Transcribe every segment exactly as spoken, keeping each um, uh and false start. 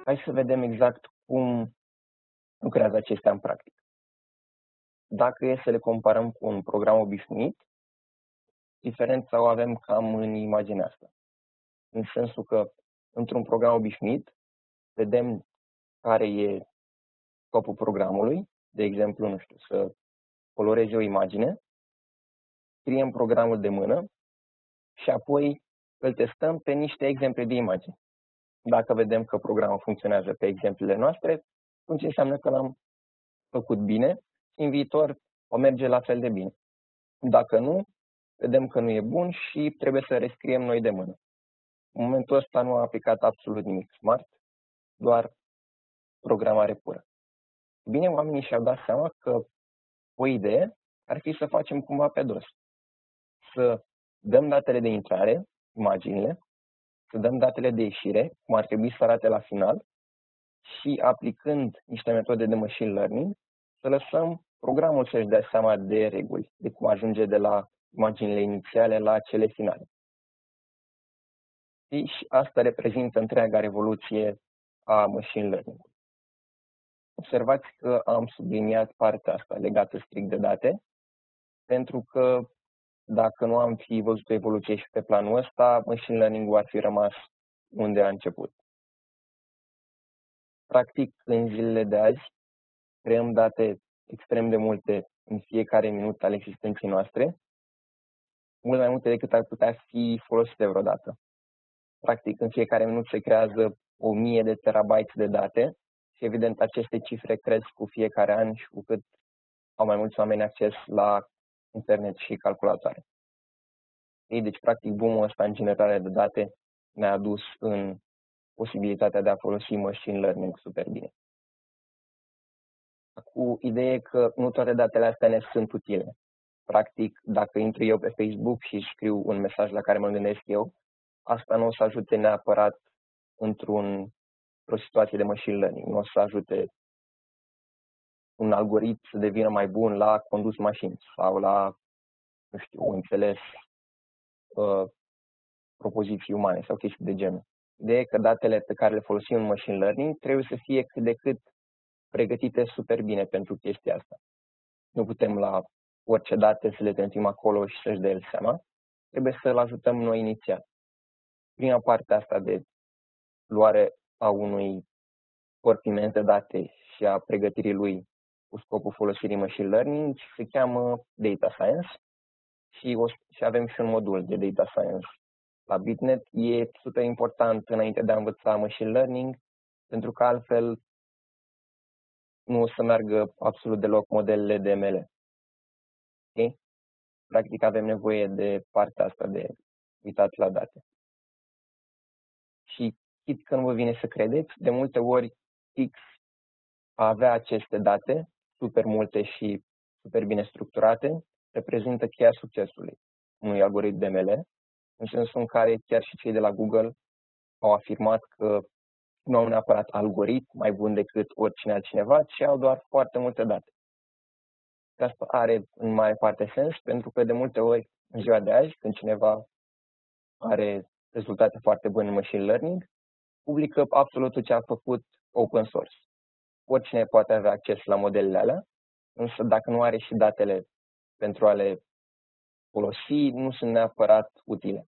Hai să vedem exact cum lucrează acestea în practică. Dacă e să le comparăm cu un program obișnuit, diferența o avem cam în imaginea asta. În sensul că într-un program obișnuit vedem care e scopul programului, de exemplu, nu știu, să colorezi o imagine, scriem programul de mână și apoi îl testăm pe niște exemple de imagini. Dacă vedem că programul funcționează pe exemplele noastre, atunci înseamnă că l-am făcut bine și în viitor o merge la fel de bine. Dacă nu, vedem că nu e bun și trebuie să rescriem noi de mână. În momentul ăsta nu a aplicat absolut nimic smart, doar programare pură. Bine, oamenii și-au dat seama că o idee ar fi să facem cumva pe dos. Să dăm datele de intrare, imaginile, să dăm datele de ieșire, cum ar trebui să arate la final, și aplicând niște metode de machine learning, să lăsăm programul să-și dea seama de reguli, de cum ajunge de la imaginile inițiale la cele finale. Și asta reprezintă întreaga revoluție a machine learning-ului. Observați că am subliniat partea asta legată strict de date, pentru că dacă nu am fi văzut o evoluție și pe planul ăsta, machine learning-ul ar fi rămas unde a început. Practic, în zilele de azi, creăm date extrem de multe în fiecare minut al existenței noastre, mult mai multe decât ar putea fi folosite vreodată. Practic, în fiecare minut se creează o mie de terabyte de date și, evident, aceste cifre cresc cu fiecare an și cu cât au mai mulți oameni acces la internet și calculatoare. Ei, deci, practic, boom-ul ăsta în generare de date ne-a adus în posibilitatea de a folosi machine learning super bine. Cu ideea că nu toate datele astea ne sunt utile. Practic, dacă intru eu pe Facebook și scriu un mesaj la care mă gândesc eu, asta nu o să ajute neapărat într-un, într-o situație de machine learning. Nu o să ajute un algoritm să devină mai bun la condus mașini sau la, nu știu, înțeles uh, propoziții umane sau chestii de genul. Ideea e că datele pe care le folosim în machine learning trebuie să fie cât de cât pregătite super bine pentru chestia asta. Nu putem la orice date să le trimitem acolo și să-și dea el seama. Trebuie să-l ajutăm noi inițial. Prima parte asta de luare a unui corp imens de date și a pregătirii lui cu scopul folosirii machine learning se cheamă data science și, o, și avem și un modul de data science la Bitnet. E super important înainte de a învăța machine learning, pentru că altfel nu o să meargă absolut deloc modelele de M L. Okay? Practic avem nevoie de partea asta de uitat la date. Și chit că nu vă vine să credeți, de multe ori fix a avea aceste date super multe și super bine structurate reprezintă cheia succesului unui algoritm de M L, în sensul în care chiar și cei de la Google au afirmat că nu au neapărat algoritm mai bun decât oricine altcineva, ci au doar foarte multe date. Asta are în mare parte sens, pentru că de multe ori, în ziua de azi, când cineva are rezultate foarte bune în machine learning, publică absolut tot ce a făcut open source. Oricine poate avea acces la modelele alea, însă dacă nu are și datele pentru a le folosi, nu sunt neapărat utile.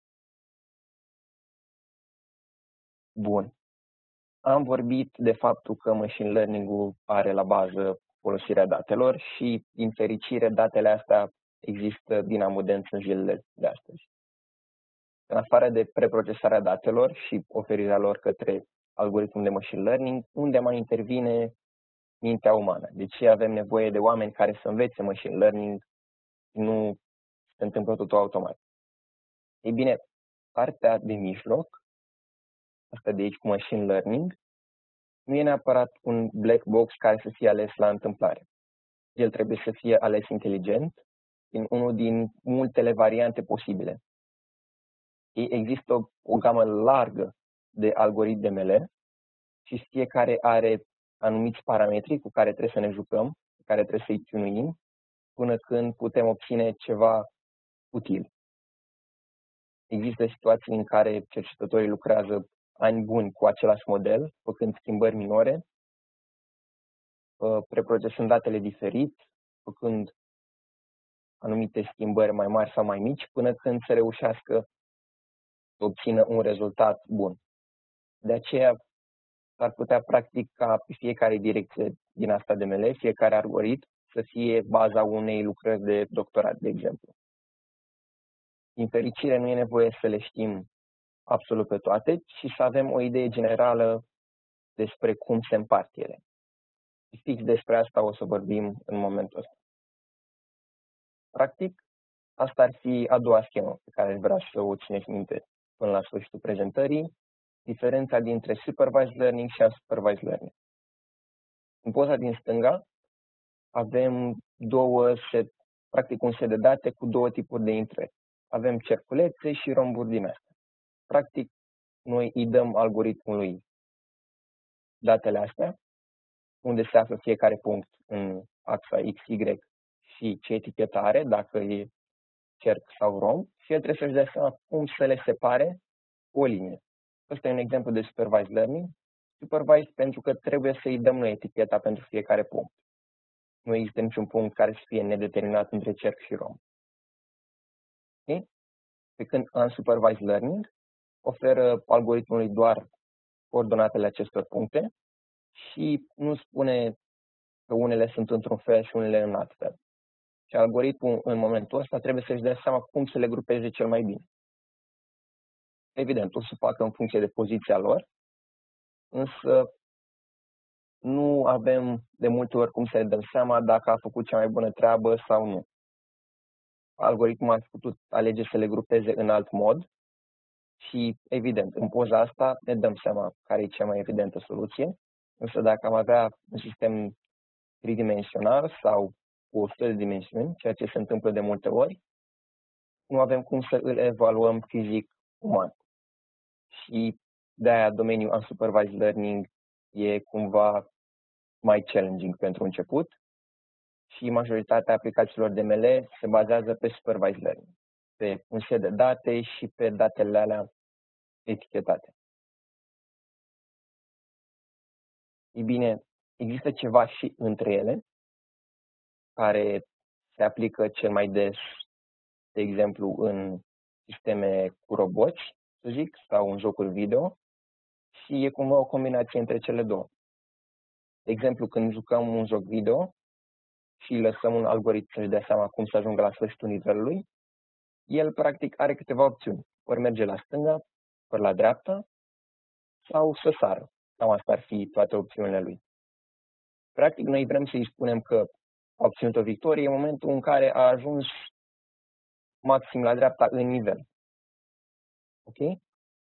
Bun. Am vorbit de faptul că machine learning-ul are la bază folosirea datelor și, din fericire, datele astea există din abundență în zilele de astăzi. În afară de preprocesarea datelor și oferirea lor către algoritmul de machine learning, unde mai intervine mintea umană. De ce avem nevoie de oameni care să învețe machine learning, nu se întâmplă totul automat. Ei bine, partea de mijloc, asta de aici cu machine learning, nu e neapărat un black box care să fie ales la întâmplare. El trebuie să fie ales inteligent în unul din multele variante posibile. Există o, o gamă largă de algoritmi de M L și fiecare are anumiți parametri cu care trebuie să ne jucăm, cu care trebuie să-i tunuim, până când putem obține ceva util. Există situații în care cercetătorii lucrează ani buni cu același model, făcând schimbări minore, preprocesând datele diferit, făcând anumite schimbări mai mari sau mai mici, până când să reușească să obțină un rezultat bun. De aceea s-ar putea practic ca fiecare direcție din asta de M L, fiecare algoritm, să fie baza unei lucrări de doctorat, de exemplu. Din fericire, nu e nevoie să le știm absolut pe toate, ci să avem o idee generală despre cum se împart ele. Și fix despre asta o să vorbim în momentul ăsta. Practic, asta ar fi a doua schemă pe care vreau să o țineți minte până la sfârșitul prezentării, diferența dintre supervised learning și unsupervised learning. În poza din stânga avem două set, practic un set de date cu două tipuri de intrări. Avem cerculețe și romburi din astea. Practic, noi îi dăm algoritmului datele astea, unde se află fiecare punct în axa X Y și ce etichetă are, dacă e cerc sau romb, și el trebuie să-și dea seama cum să le separe cu o linie. Ăsta e un exemplu de supervised learning. Supervised pentru că trebuie să-i dăm noi eticheta pentru fiecare punct. Nu există niciun punct care să fie nedeterminat între cerc și romb. Okay? Pe când unsupervised learning oferă algoritmului doar coordonatele acestor puncte și nu spune că unele sunt într-un fel și unele în alt fel. Și algoritmul în momentul ăsta trebuie să-și dea seama cum să le grupeze cel mai bine. Evident, o să facă în funcție de poziția lor, însă nu avem de multe ori cum să ne dăm seama dacă a făcut cea mai bună treabă sau nu. Algoritmul a putut alege să le grupeze în alt mod și, evident, în poza asta ne dăm seama care e cea mai evidentă soluție, însă dacă am avea un sistem tridimensional sau cu o sută de dimensiuni, ceea ce se întâmplă de multe ori, nu avem cum să îl evaluăm fizic uman. Și de-aia domeniul unsupervised learning e cumva mai challenging pentru început și majoritatea aplicațiilor de M L se bazează pe supervised learning, pe un set de date și pe datele alea etichetate. Ei bine, există ceva și între ele care se aplică cel mai des, de exemplu, în sisteme cu roboți, să zic, sau în jocuri video, și e cumva o combinație între cele două. De exemplu, când jucăm un joc video și lăsăm un algoritm să-și dea seama cum să ajungă la sfârșitul nivelului, el practic are câteva opțiuni. Ori merge la stânga, ori la dreapta, sau să sară. Cam asta ar fi toate opțiunile lui. Practic, noi vrem să-i spunem că a obținut o victorie în momentul în care a ajuns maxim la dreapta în nivel. Ok?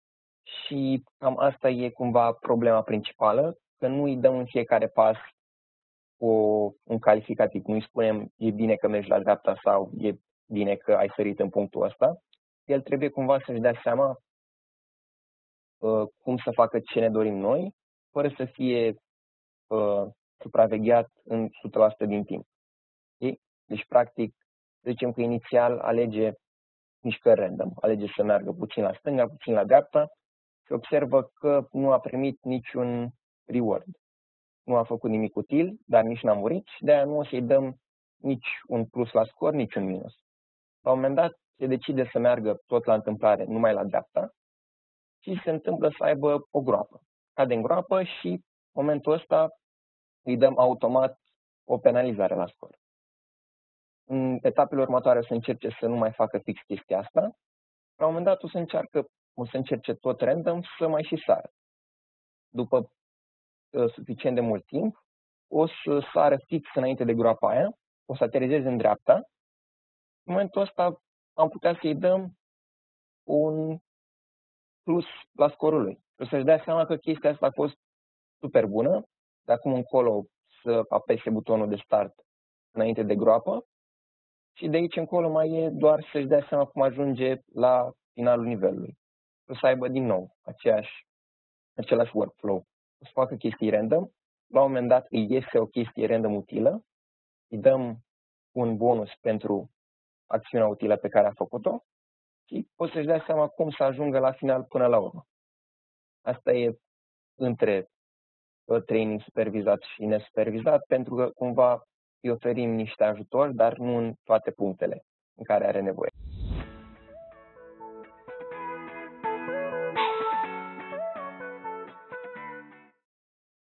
Și cam asta e cumva problema principală, că nu îi dăm în fiecare pas o, un calificativ. Nu îi spunem e bine că mergi la dreapta sau e bine că ai sărit în punctul ăsta. El trebuie cumva să-și dea seama uh, cum să facă ce ne dorim noi, fără să fie uh, supravegheat în o sută la sută din timp. Okay? Deci, practic, zicem că inițial alege mișcări random, alege să meargă puțin la stânga, puțin la dreapta și observă că nu a primit niciun reward. Nu a făcut nimic util, dar nici n-a murit și de-aia nu o să-i dăm nici un plus la scor, nici un minus. La un moment dat se decide să meargă tot la întâmplare, numai la dreapta și se întâmplă să aibă o groapă. Cade în groapă și în momentul ăsta îi dăm automat o penalizare la scor. În etapele următoare o să încerce să nu mai facă fix chestia asta. La un moment dat o să, încearcă, o să încerce tot random să mai și sară. După uh, suficient de mult timp, o să sară fix înainte de groapa aia, o să aterizeze în dreapta. În momentul ăsta am putea să-i dăm un plus la scorul lui. O să-și dea seama că chestia asta a fost super bună, de acum încolo să apese butonul de start înainte de groapă și de aici încolo mai e doar să-și dea seama cum ajunge la finalul nivelului. O să aibă din nou aceeași, același workflow. O să facă chestii random, la un moment dat îi iese o chestie random utilă, îi dăm un bonus pentru acțiunea utilă pe care a făcut-o și poți să-și dea seama cum să ajungă la final până la urmă. Asta e între training supervizat și nesupervizat, pentru că cumva îi oferim niște ajutor, dar nu în toate punctele în care are nevoie.